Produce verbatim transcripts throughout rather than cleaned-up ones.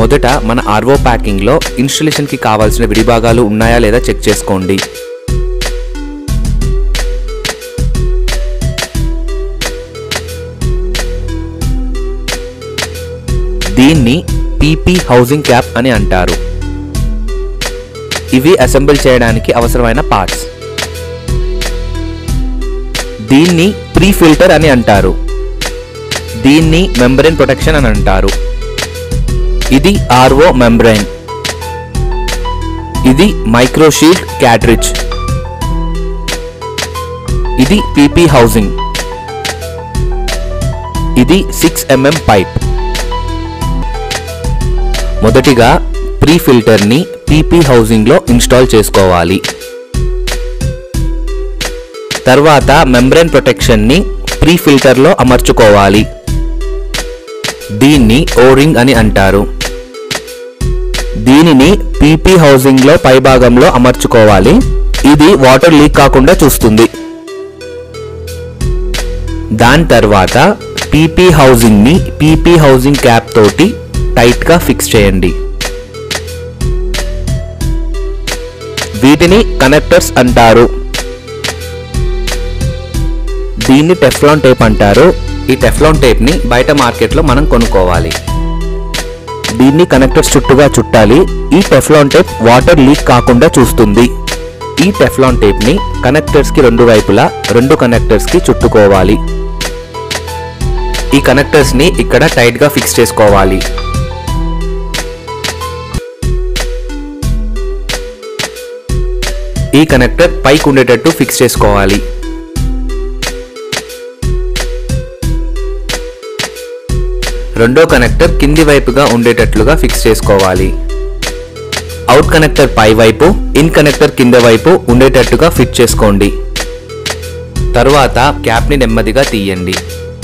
మొదట మన RO packing లో ఇన్స్టాలేషన్ కి కావాల్సిన విడిభాగాలు ఉన్నాయా లేదా చెక్ చేసుకోండి. దీన్ని పీపీ హౌసింగ్ క్యాప్ అని అంటారు. ఇవి అసెంబుల్ చేయడానికి అవసరమైన పార్ట్స్. దీన్ని ప్రీ ఫిల్టర్ అని అంటారు. దీన్ని మెంబ్రేన్ ప్రొటెక్షన్ అని అంటారు. ఇది ఆర్వో మెంబ్రేన్. ఇది మైక్రోషీల్డ్ క్యాట్రిడ్జ్. ఇది పీపీ హౌసింగ్. ఇది సిక్స్ ఎంఎం పైప్. మొదటిగా ప్రీ ఫిల్టర్ ని పీపీ హౌసింగ్ లో ఇన్స్టాల్ చేసుకోవాలి. తర్వాత మెంబ్రేన్ ప్రొటెక్షన్ ని ప్రీ ఫిల్టర్ లో అమర్చుకోవాలి. దీన్ని ఓ రింగ్ అని అంటారు. దీనిని పీపీ హౌసింగ్ లో పై భాగంలో అమర్చుకోవాలి. ఇది వాటర్ లీక్ కాకుండా చూస్తుంది. దాని తర్వాత పీపీ హౌసింగ్ ని పీపీ హౌసింగ్ క్యాప్ తోటి టైట్ గా ఫిక్స్ చేయండి. వీటిని కనెక్టర్స్ అంటారు. దీన్ని టెఫ్లాన్ టేప్ అంటారు. ఈ టెఫ్లాన్ టేప్ ని బయట మార్కెట్ లో మనం కొనుక్కోవాలి. దీన్ని కనెక్టర్స్ చుట్టూగా చుట్టాలి. ఈ టెఫ్లాన్ టేప్ వాటర్ లీక్ కాకుండా చూస్తుంది. ఈ టెఫ్లాన్ టేప్ ని కనెక్టర్స్ కి రెండు వైపులా రెండు కనెక్టర్స్ కి చుట్టుకోవాలి. ఈ కనెక్టర్స్ ని ఇక్కడ టైట్ గా ఫిక్స్ చేసుకోవాలి. ఈ కనెక్టర్ పైకి ఉండేటట్టు ఫిక్స్ చేసుకోవాలి. రెండో కనెక్టర్ కింది వైపుగా ఉండేటట్లుగా ఫిక్స్ చేసుకోవాలి. అవుట్ కనెక్టర్ పై వైపు, ఇన్ కనెక్టర్ కింద వైపు ఉండేటట్టుగా ఫిట్ చేసుకోండి. తరువాత క్యాప్ ని నెమ్మదిగా తీయండి.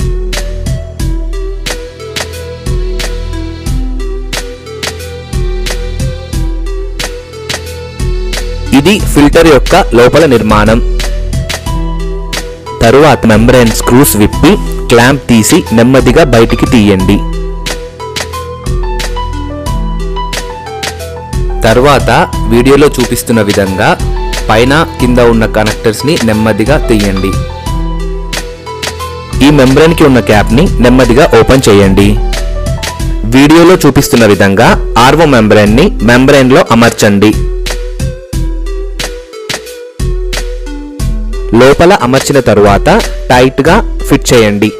ఇది ఫిల్టర్ యొక్క లోపల నిర్మాణం. తరువాత మెంబ్రేన్ స్క్రూస్ విప్పి క్లాంప్ తీసి నెమ్మదిగా బయటికి తీయండి. తర్వాత వీడియోలో చూపిస్తున్న విధంగా పైన కింద ఉన్న కనెక్టర్స్ ని నెమ్మదిగా తీయండి. ఈ మెంబ్రేన్ కి ఉన్న క్యాప్ ని నెమ్మదిగా ఓపెన్ చేయండి. వీడియోలో చూపిస్తున్న విధంగా ఆర్వో మెంబ్రేన్ ని మెంబ్రేన్ లో అమర్చండి. లోపల అమర్చిన తరువాత టైట్ గా ఫిట్ చేయండి.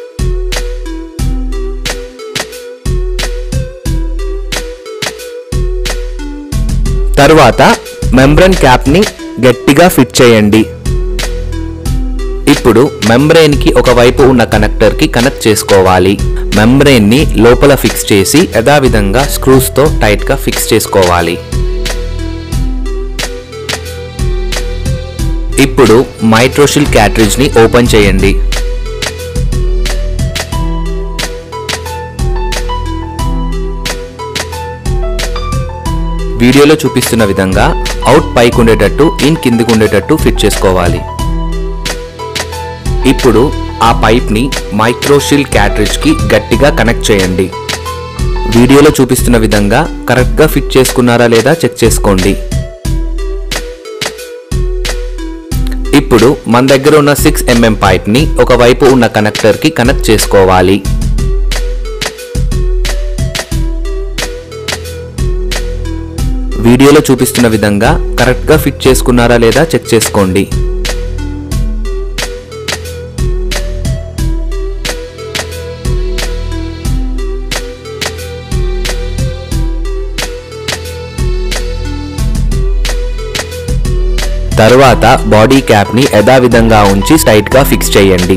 తరువాత మెంబ్రేన్ క్యాప్ ని గట్టిగా ఫిట్ చేయండి. ఇప్పుడు మెంబ్రేన్ కి ఒక వైపు ఉన్న కనెక్టర్ కి కనెక్ట్ చేసుకోవాలి. మెంబ్రేన్ ని లోపల ఫిక్స్ చేసి యథావిధంగా స్క్రూస్ తో టైట్ గా ఫిక్స్ చేసుకోవాలి. ఇప్పుడు మైక్రోషీల్డ్ క్యాట్రిడ్జ్ ని ఓపెన్ చేయండి. వీడియోలో చూపిస్తున్న విధంగా అవుట్ పైకి ఉండేటట్టు, ఇన్ కిందికి ఉండేటట్టు ఫిట్ చేసుకోవాలి. ఇప్పుడు ఆ పైప్ ని మైక్రోషీల్డ్ క్యాట్రిడ్జ్ కి గట్టిగా కనెక్ట్ చేయండి. వీడియోలో చూపిస్తున్న విధంగా కరెక్ట్ గా ఫిట్ చేసుకున్నారా లేదా చెక్ చేసుకోండి. ఇప్పుడు మన దగ్గర ఉన్న సిక్స్ ఎంఎం పైప్ ని ఒక వైపు ఉన్న కనెక్టర్ కి కనెక్ట్ చేసుకోవాలి. వీడియోలో చూపిస్తున్న విధంగా కరెక్ట్ గా ఫిట్ చేసుకున్నారా లేదా చెక్ చేసుకోండి. తరువాత బాడీ క్యాప్ ని యథావిధంగా ఉంచి టైట్ గా ఫిక్స్ చేయండి.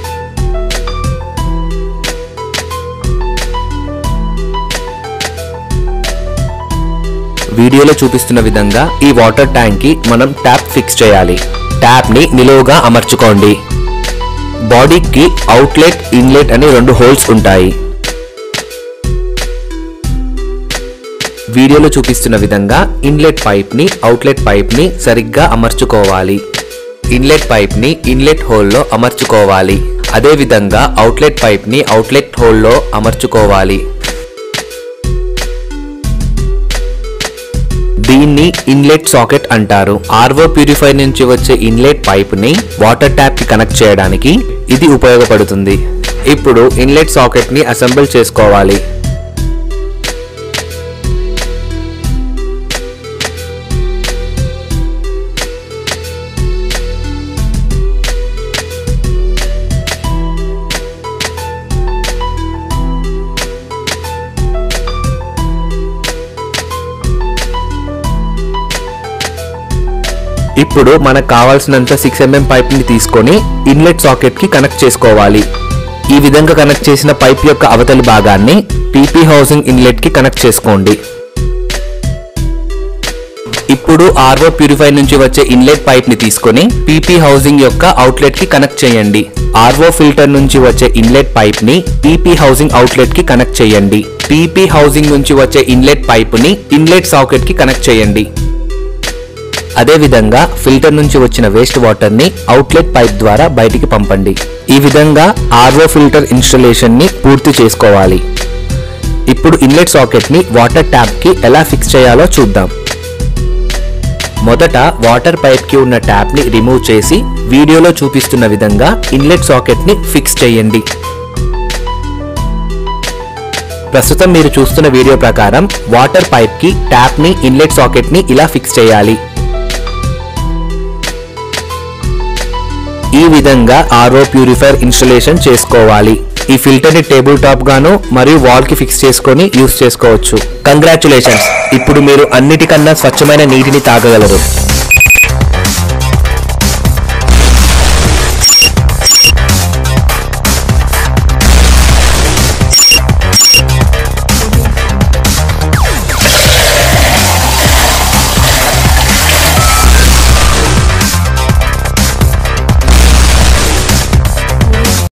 వీడియోలో చూపిస్తున్న విధంగా ఈ వాటర్ ట్యాంక్ కి మనం ట్యాప్ ఫిక్స్ చేయాలి. ట్యాప్ ని నిలువుగా అమర్చుకోండి. బాడీకి అవుట్లెట్, ఇన్లెట్ అని రెండు హోల్స్ ఉంటాయి. వీడియోలో చూపిస్తున్న విధంగా ఇన్లెట్ పైప్ ని అవుట్లెట్ పైప్ ని సరిగ్గా అమర్చుకోవాలి. ఇన్లెట్ పైప్ ని ఇన్లెట్ హోల్ లో అమర్చుకోవాలి. అదే విధంగా అవుట్లెట్ పైప్ ని అవుట్లెట్ హోల్ లో అమర్చుకోవాలి. దీన్ని ఇన్లెట్ సాకెట్ అంటారు. ఆర్వో ప్యూరిఫైర్ నుంచి వచ్చే ఇన్లెట్ పైప్ ని వాటర్ ట్యాప్ కి కనెక్ట్ చేయడానికి ఇది ఉపయోగపడుతుంది. ఇప్పుడు ఇన్లెట్ సాకెట్ ని అసెంబుల్ చేసుకోవాలి. ఇప్పుడు మనకు కావాల్సినంత సిక్స్ ఎంఎం పైప్ ని తీసుకొని ఇన్లెట్ సాకెట్ కి కనెక్ట్ చేసుకోవాలి. ఈ విధంగా కనెక్ట్ చేసిన పైప్ యొక్క అవతలి భాగాన్ని పీపీ హౌసింగ్ ఇన్లెట్ కి కనెక్ట్ చేసుకోండి. ఇప్పుడు ఆర్వో ప్యూరిఫైర్ నుంచి వచ్చే ఇన్లెట్ పైప్ ని తీసుకొని పీపీ హౌసింగ్ యొక్క అవుట్లెట్ కి కనెక్ట్ చేయండి. ఆర్వో ఫిల్టర్ నుంచి వచ్చే ఇన్లెట్ పైప్ ని పీపీ హౌసింగ్ అవుట్లెట్ కి కనెక్ట్ చేయండి. పీపీ హౌసింగ్ నుంచి వచ్చే ఇన్లెట్ పైప్ ని ఇన్లెట్ సాకెట్ కి కనెక్ట్ చేయండి. అదే విధంగా ఫిల్టర్ నుంచి వచ్చిన వేస్ట్ వాటర్ ని అవుట్లెట్ పైప్ ద్వారా బయటికి పంపండి. ఈ విధంగా ఆర్వో ఫిల్టర్ ఇన్స్టాలేషన్ ని పూర్తి చేసుకోవాలి. ఇప్పుడు ఇన్లెట్ సాకెట్ ని వాటర్ ట్యాప్ కి ఎలా ఫిక్స్ చేయాలో చూద్దాం. మొదట వాటర్ పైప్ కి ఉన్న ట్యాప్ ని రిమూవ్ చేసి వీడియోలో చూపిస్తున్న విధంగా ఇన్లెట్ సాకెట్ ని ఫిక్స్ చేయండి. ప్రస్తుతం మీరు చూస్తున్న వీడియో ప్రకారం వాటర్ పైప్ కి ట్యాప్ ని ఇన్లెట్ సాకెట్ ని ఇలా ఫిక్స్ చేయాలి. ఈ విధంగా ఆర్ఓ ప్యూరిఫైర్ ఇన్స్టాలేషన్ చేసుకోవాలి. ఈ ఫిల్టర్ ని టేబుల్ టాప్ గాను మరియు వాల్ కి ఫిక్స్ చేసుకొని యూస్ చేసుకోవచ్చు. కంగ్రాచులేషన్స్, ఇప్పుడు మీరు అన్నిటికన్నా స్వచ్ఛమైన నీటిని తాగగలరు.